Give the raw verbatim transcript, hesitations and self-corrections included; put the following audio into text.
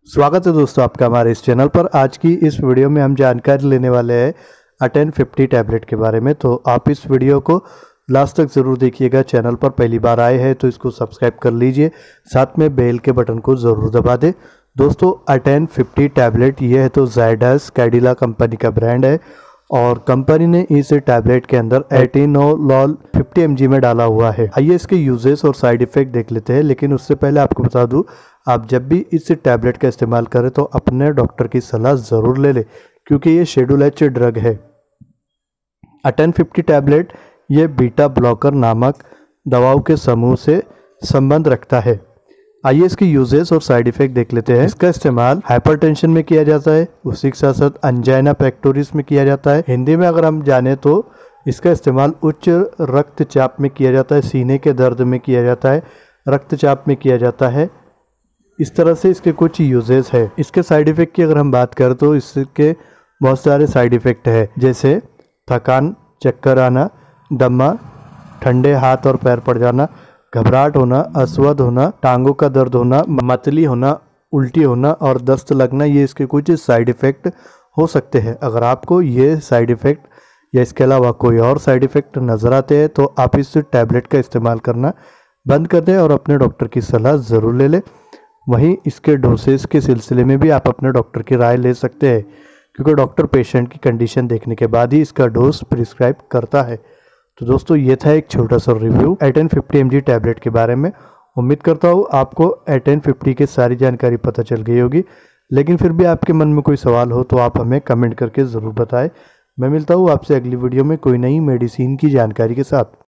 स्वागत है दोस्तों आपका हमारे इस चैनल पर। आज की इस वीडियो में हम जानकारी लेने वाले हैं अटेन फिफ्टी टैबलेट के बारे में। तो आप इस वीडियो को लास्ट तक ज़रूर देखिएगा। चैनल पर पहली बार आए हैं तो इसको सब्सक्राइब कर लीजिए, साथ में बेल के बटन को ज़रूर दबा दें। दोस्तों अटेन फिफ्टी टैबलेट ये है तो ज़ायडस कैडिला कंपनी का ब्रांड है और कंपनी ने इस टैबलेट के अंदर एटेनोलॉल फिफ्टी एम जी में डाला हुआ है। आइए इसके यूजेस और साइड इफ़ेक्ट देख लेते हैं, लेकिन उससे पहले आपको बता दूं, आप जब भी इस टैबलेट का इस्तेमाल करें तो अपने डॉक्टर की सलाह ज़रूर ले लें, क्योंकि ये शेड्यूल एच ड्रग है। अटेन फिफ्टी टैबलेट ये बीटा ब्लॉकर नामक दवाओं के समूह से संबंध रखता है। आइए इसके यूजेस और साइड इफ़ेक्ट देख लेते हैं। इसका इस्तेमाल हाइपरटेंशन में किया जाता है, उसी के साथ साथ अंजाइना पेक्टोरिस में किया जाता है। हिंदी में अगर हम जाने तो इसका इस्तेमाल उच्च रक्तचाप में किया जाता है, सीने के दर्द में किया जाता है, रक्तचाप में किया जाता है। इस तरह से इसके कुछ यूजेस है। इसके साइड इफ़ेक्ट की अगर हम बात करें तो इसके बहुत सारे साइड इफ़ेक्ट है, जैसे थकान, चक्कर आना, दमा, ठंडे हाथ और पैर पड़ जाना, घबराहट होना, अस्वस्थ होना, टांगों का दर्द होना, मतली होना, उल्टी होना और दस्त लगना, ये इसके कुछ साइड इफ़ेक्ट हो सकते हैं। अगर आपको ये साइड इफ़ेक्ट या इसके अलावा कोई और साइड इफ़ेक्ट नज़र आते हैं तो आप इस टैबलेट का इस्तेमाल करना बंद कर दें और अपने डॉक्टर की सलाह ज़रूर ले लें। वहीं इसके डोसेज के सिलसिले में भी आप अपने डॉक्टर की राय ले सकते हैं, क्योंकि डॉक्टर पेशेंट की कंडीशन देखने के बाद ही इसका डोज प्रिस्क्राइब करता है। तो दोस्तों ये था एक छोटा सा review Aten fifty M G tablet के बारे में। उम्मीद करता हूँ आपको अटेन फिफ्टी की सारी जानकारी पता चल गई होगी, लेकिन फिर भी आपके मन में कोई सवाल हो तो आप हमें कमेंट करके ज़रूर बताएं। मैं मिलता हूँ आपसे अगली वीडियो में कोई नई मेडिसिन की जानकारी के साथ।